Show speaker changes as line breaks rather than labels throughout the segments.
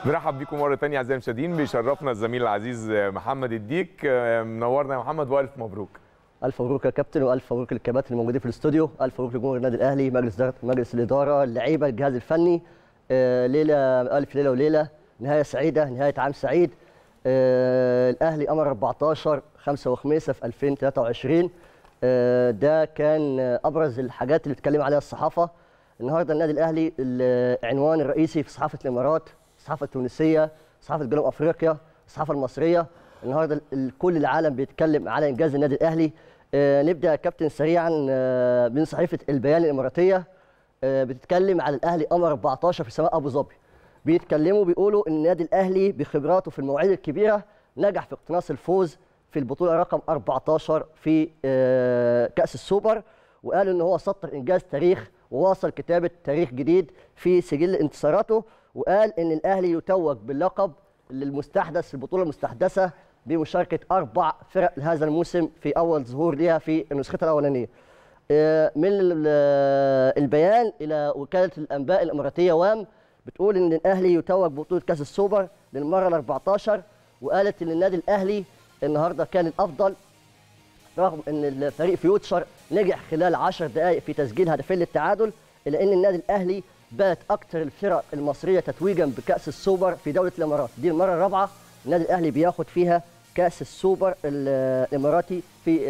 بنرحب بيكم مره ثانيه اعزائي المشاهدين. بيشرفنا الزميل العزيز محمد الديك. منورنا يا محمد والف مبروك.
الف مبروك يا كابتن، والف مبروك للكباتن الموجودين في الاستوديو، الف مبروك لجمهور النادي الاهلي، مجلس الاداره، اللعيبه، الجهاز الفني. ليله الف ليله وليله، نهايه سعيده، نهايه عام سعيد. الاهلي امر 14 5 وخميسه في 2023. ده كان ابرز الحاجات اللي اتكلم عليها الصحافه. النهارده النادي الاهلي العنوان الرئيسي في صحافه الامارات، الصحافه التونسيه، صحافه جنوب افريقيا، الصحافه المصريه. النهارده كل العالم بيتكلم على انجاز النادي الاهلي. نبدا يا كابتن سريعا من صحيفه البيان الاماراتيه. بتتكلم على الاهلي امر 14 في سماء ابو ظبي. بيقولوا ان النادي الاهلي بخبراته في المواعيد الكبيره نجح في اقتناص الفوز في البطوله رقم 14 في كاس السوبر، وقالوا ان هو سطر انجاز تاريخ وواصل كتابه تاريخ جديد في سجل انتصاراته. وقال ان الاهلي يتوج باللقب للمستحدث، البطوله المستحدثه بمشاركه 4 فرق هذا الموسم في اول ظهور لها في نسختها الاولانيه. من البيان الى وكاله الانباء الاماراتيه وام بتقول ان الاهلي يتوج ببطوله كاس السوبر للمره ال14، وقالت ان النادي الاهلي النهارده كان الافضل رغم ان الفريق فيوتشر نجح خلال 10 دقائق في تسجيل هدفين للتعادل، الا ان النادي الاهلي بات اكثر الفرق المصريه تتويجا بكاس السوبر في دوله الامارات. دي المره الرابعه النادي الاهلي بياخد فيها كاس السوبر الاماراتي في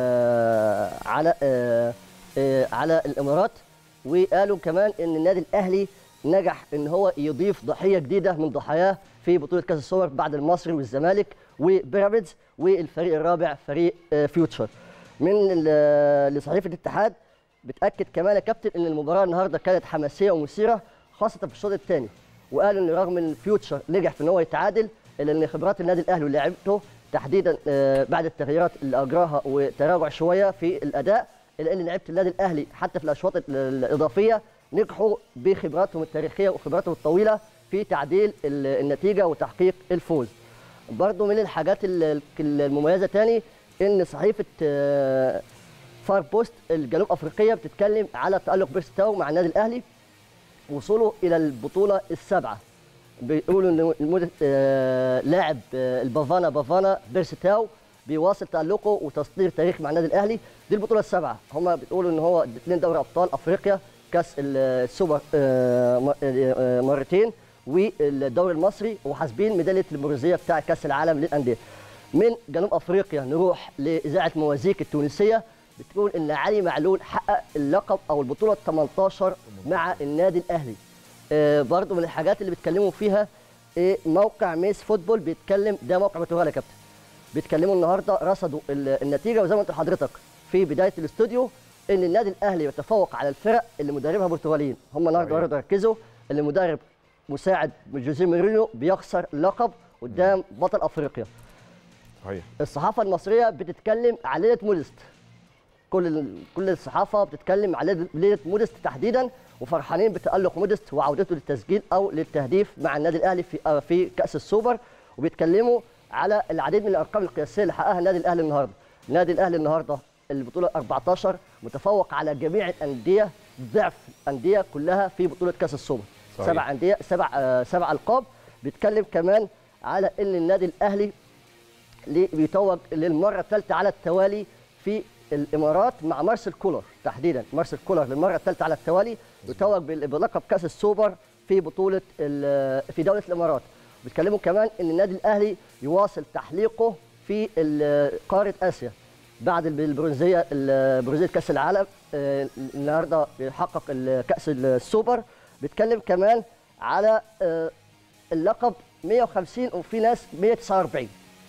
على الامارات. وقالوا كمان ان النادي الاهلي نجح ان هو يضيف ضحيه جديده من ضحاياه في بطوله كاس السوبر بعد المصري والزمالك وبيراميدز، والفريق الرابع فريق فيوتشر. من لصحيفه الاتحاد بتاكد كمان يا كابتن ان المباراه النهارده كانت حماسيه ومثيره خاصه في الشوط الثاني، وقالوا ان رغم ان فيوتشر نجح في ان هو يتعادل الا ان خبرات النادي الاهلي ولاعيبته تحديدا بعد التغييرات اللي اجراها وتراجع شويه في الاداء، الا ان لعيبه النادي الاهلي حتى في الاشواط الاضافيه نجحوا بخبراتهم التاريخيه وخبراتهم الطويله في تعديل النتيجه وتحقيق الفوز. برضو من الحاجات المميزه تاني ان صحيفه فار بوست الجنوب افريقيه بتتكلم على تالق بيرسي تاو مع النادي الاهلي، وصوله الى البطوله السابعه. بيقولوا ان لاعب بافانا بيرسي تاو بيواصل تالقه وتصدير تاريخ مع النادي الاهلي. دي البطوله السابعه، هم بيقولوا ان هو 2 دوري ابطال افريقيا، كاس السوبر مرتين، والدوري المصري، وحاسبين ميداليه البرونزيه بتاع كاس العالم للانديه. من جنوب افريقيا نروح لاذاعه موازيك التونسيه، بتقول ان علي معلول حقق اللقب او البطوله 18 مع النادي الاهلي. برضو من الحاجات اللي بيتكلموا فيها موقع ميس فوتبول بيتكلم، ده موقع برتغالي يا كابتن، بيتكلموا النهارده رصدوا النتيجه، وزي ما انت حضرتك في بدايه الاستوديو ان النادي الاهلي يتفوق على الفرق اللي مدربها برتغاليين. هم النهارده برضه ركزوا ان المدرب مساعد جوزيه مورينيو بيخسر اللقب قدام بطل افريقيا.
صحيح.
الصحافه المصريه بتتكلم على ليله مودست، كل الصحافه بتتكلم على ليله مودست تحديدا، وفرحانين بتالق مودست وعودته للتسجيل او للتهديف مع النادي الاهلي في كاس السوبر، وبيتكلموا على العديد من الارقام القياسيه اللي حققها النادي الاهلي النهارده. النادي الاهلي النهارده البطوله 14 متفوق على جميع الانديه، ضعف الانديه كلها في بطوله كاس السوبر. صحيح. 7 انديه، 7 القاب. بيتكلم كمان على ان النادي الاهلي بيتوج للمره الثالثه على التوالي في الامارات مع مارسيل كولر، تحديدا مارسيل كولر للمره الثالثه على التوالي يتوج بلقب كاس السوبر في بطوله في دوله الامارات. بيتكلموا كمان ان النادي الاهلي يواصل تحليقه في قاره اسيا بعد البرونزيه كاس العالم. النهارده بيحقق كاس السوبر. بيتكلم كمان على اللقب 150 وفي ناس 149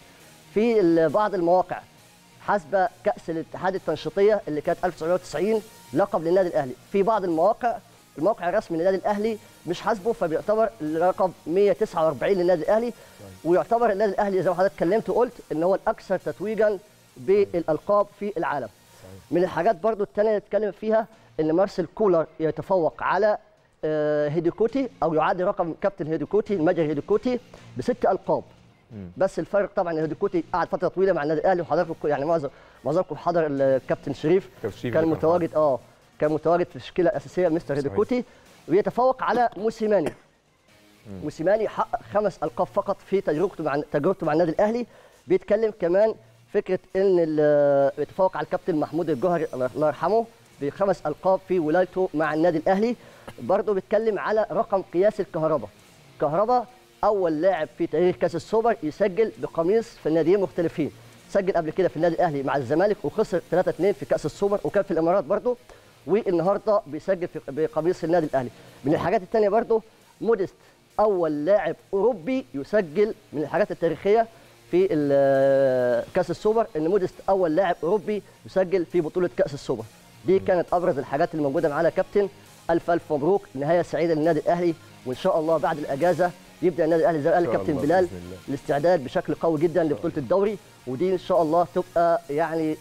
في بعض المواقع حسب كاس الاتحاد التنشيطيه اللي كانت 1990 لقب للنادي الاهلي. في بعض المواقع الرسمي للنادي الاهلي مش حاسبه، فبيعتبر اللقب 149 للنادي الاهلي، ويعتبر النادي الاهلي زي ما حضرتك اتكلمت وقلت ان هو الاكثر تتويجا بالالقاب في العالم. من الحاجات برضو الثانيه اللي اتكلم فيها ان مارسيل كولر يتفوق على هيديكوتي او يعادل رقم كابتن هيديكوتي المجري هيديكوتي ب6 القاب. بس الفرق طبعا ان هيديكوتي قعد فتره طويله مع النادي الاهلي، وحضراتكم يعني معظمكم حضر الكابتن شريف كان متواجد كان متواجد في التشكيله الاساسيه مستر هيديكوتي، ويتفوق على موسيماني موسيماني حقق 5 ألقاب فقط في تجربته مع النادي الاهلي. بيتكلم كمان فكره ان بيتفوق على الكابتن محمود الجوهري الله يرحمه ب5 ألقاب في ولايته مع النادي الاهلي. برضه بيتكلم على رقم قياسي كهربا اول لاعب في تاريخ كاس السوبر يسجل بقميص في ناديين مختلفين. سجل قبل كده في النادي الاهلي مع الزمالك وخسر 3-2 في كاس السوبر، وكان في الامارات برضه، والنهارده بيسجل بقميص النادي الاهلي. من الحاجات الثانيه برضه موديست اول لاعب اوروبي يسجل، من الحاجات التاريخيه في كاس السوبر ان موديست اول لاعب اوروبي يسجل في بطوله كاس السوبر. دي كانت ابرز الحاجات اللي موجوده معانا يا كابتن. الف مبروك، نهايه سعيده للنادي الاهلي، وان شاء الله بعد الاجازه يبدا النادي الاهلي زي ما قال كابتن بلال الاستعداد بشكل قوي جدا لبطوله الدوري، ودي ان شاء الله تبقى يعني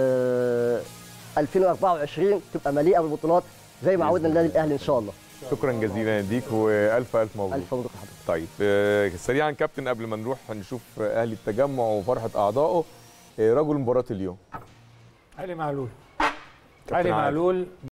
2024 تبقى مليئه بالبطولات زي ما عودنا النادي الاهلي ان شاء الله.
شكرا جزيلا ليك والف مبروك.
الف مبروك لحضرتك.
طيب سريعا كابتن قبل ما نروح نشوف اهلي التجمع وفرحه اعضائه، رجل مباراه اليوم
علي معلول.